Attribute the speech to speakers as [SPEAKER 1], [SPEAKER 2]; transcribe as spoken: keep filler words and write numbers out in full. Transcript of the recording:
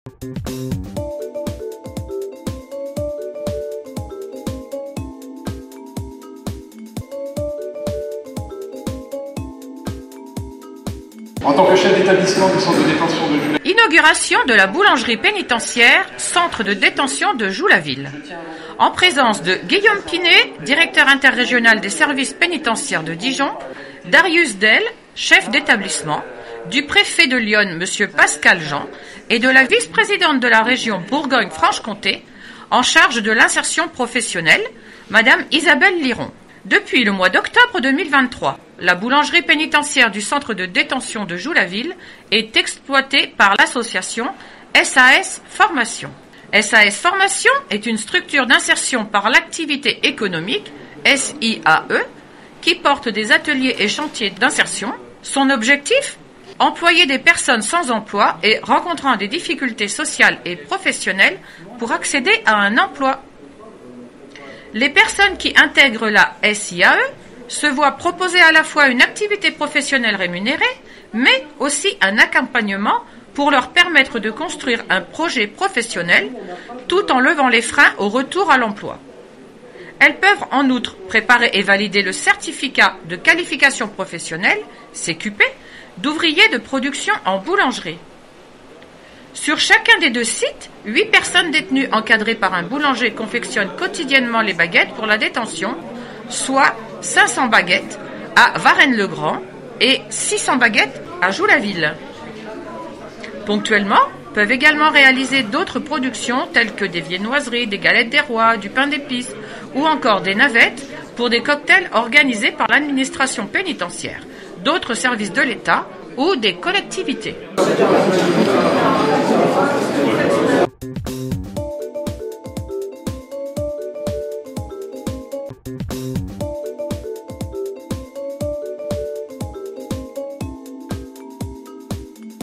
[SPEAKER 1] En tant que chef d'établissement du centre de détention de Joux-la-Ville.
[SPEAKER 2] Inauguration de la boulangerie pénitentiaire, centre de détention de Joux-la-Ville. En présence de Guillaume Pinet, directeur interrégional des services pénitentiaires de Dijon, Darius Del, chef d'établissement, du préfet de Lyon, M. Pascal Jean, et de la vice-présidente de la région Bourgogne-Franche-Comté, en charge de l'insertion professionnelle, Mme Isabelle Liron. Depuis le mois d'octobre deux mille vingt-trois, la boulangerie pénitentiaire du centre de détention de Joux-la-Ville est exploitée par l'association S A S Formation. S A S Formation est une structure d'insertion par l'activité économique, S I A E, qui porte des ateliers et chantiers d'insertion. Son objectif ? Employer des personnes sans emploi et rencontrant des difficultés sociales et professionnelles pour accéder à un emploi. Les personnes qui intègrent la S I A E se voient proposer à la fois une activité professionnelle rémunérée, mais aussi un accompagnement pour leur permettre de construire un projet professionnel tout en levant les freins au retour à l'emploi. Elles peuvent en outre préparer et valider le certificat de qualification professionnelle, C Q P, d'ouvrier de production en boulangerie. Sur chacun des deux sites, huit personnes détenues encadrées par un boulanger confectionnent quotidiennement les baguettes pour la détention, soit cinq cents baguettes à Varennes-le-Grand et six cents baguettes à Joux-la-Ville. Ponctuellement, peuvent également réaliser d'autres productions telles que des viennoiseries, des galettes des rois, du pain d'épices ou encore des navettes pour des cocktails organisés par l'administration pénitentiaire, d'autres services de l'État ou des collectivités.